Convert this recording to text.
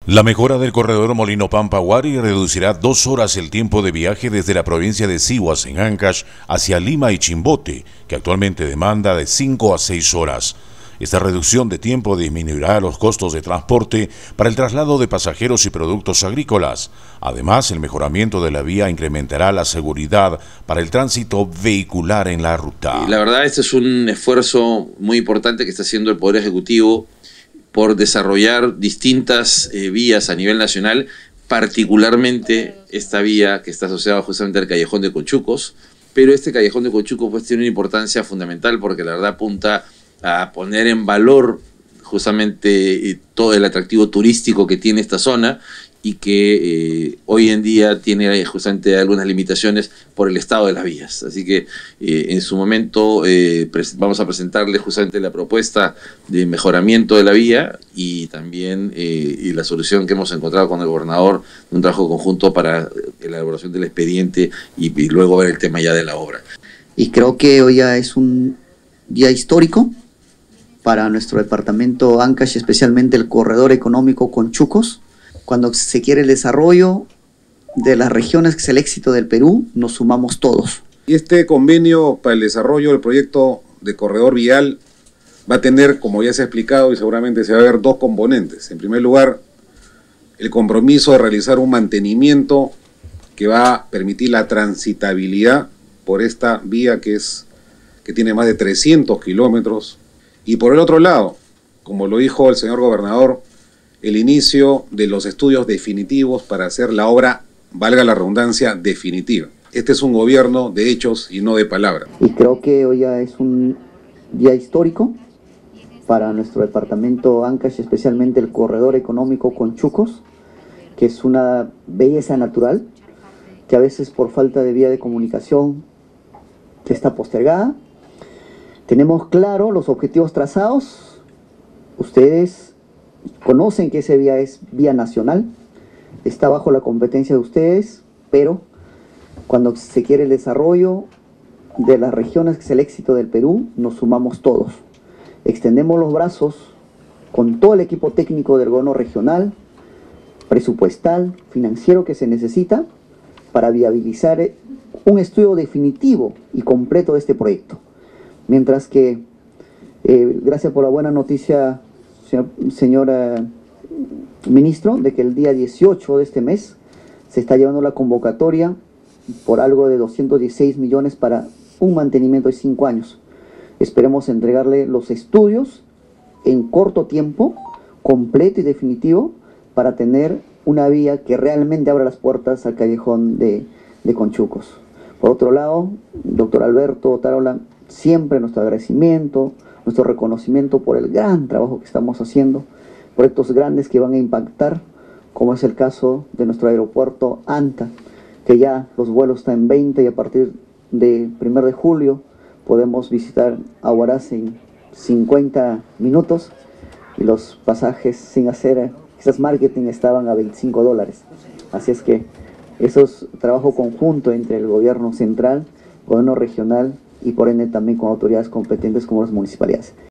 La mejora del corredor Molino-Pampaguari reducirá 2 horas el tiempo de viaje desde la provincia de Sihuas en Ancash hacia Lima y Chimbote, que actualmente demanda de 5 a 6 horas. Esta reducción de tiempo disminuirá los costos de transporte para el traslado de pasajeros y productos agrícolas. Además, el mejoramiento de la vía incrementará la seguridad para el tránsito vehicular en la ruta. La verdad, este es un esfuerzo muy importante que está haciendo el Poder Ejecutivo por desarrollar distintas vías a nivel nacional, particularmente esta vía que está asociada justamente al Callejón de Conchucos, pero este Callejón de Conchucos pues tiene una importancia fundamental porque la verdad apunta a poner en valor justamente todo el atractivo turístico que tiene esta zona y que hoy en día tiene justamente algunas limitaciones por el estado de las vías. Así que en su momento vamos a presentarle justamente la propuesta de mejoramiento de la vía y también y la solución que hemos encontrado con el gobernador de un trabajo conjunto para la elaboración del expediente y luego ver el tema ya de la obra. Y creo que hoy ya es un día histórico para nuestro departamento Ancash, especialmente el corredor económico Conchucos. Cuando se quiere el desarrollo de las regiones, que es el éxito del Perú, nos sumamos todos. Y este convenio para el desarrollo del proyecto de corredor vial va a tener, como ya se ha explicado, y seguramente se va a ver dos componentes. En primer lugar, el compromiso de realizar un mantenimiento que va a permitir la transitabilidad por esta vía que tiene más de 300 kilómetros. Y por el otro lado, como lo dijo el señor gobernador, el inicio de los estudios definitivos para hacer la obra, valga la redundancia, definitiva. Este es un gobierno de hechos y no de palabras. Y creo que hoy ya es un día histórico para nuestro departamento Ancash, especialmente el corredor económico Conchucos, que es una belleza natural, que a veces por falta de vía de comunicación está postergada. Tenemos claro los objetivos trazados. Ustedes conocen que esa vía es vía nacional, está bajo la competencia de ustedes, pero cuando se quiere el desarrollo de las regiones, que es el éxito del Perú, nos sumamos todos. Extendemos los brazos con todo el equipo técnico del gobierno regional, presupuestal, financiero que se necesita para viabilizar un estudio definitivo y completo de este proyecto. Mientras que, gracias por la buena noticia, señor ministro, de que el día 18 de este mes se está llevando la convocatoria por algo de 216 millones para un mantenimiento de 5 años. Esperemos entregarle los estudios en corto tiempo, completo y definitivo, para tener una vía que realmente abra las puertas al callejón de Conchucos. Por otro lado, doctor Alberto Tarola, siempre nuestro agradecimiento, nuestro reconocimiento por el gran trabajo que estamos haciendo, proyectos grandes que van a impactar, como es el caso de nuestro aeropuerto ANTA, que ya los vuelos están en 20 y a partir del 1 de julio podemos visitar a Huaraz en 50 minutos y los pasajes sin hacer quizás marketing estaban a $25. Así es que eso es trabajo conjunto entre el gobierno central, gobierno regional y por ende también con autoridades competentes como las municipalidades.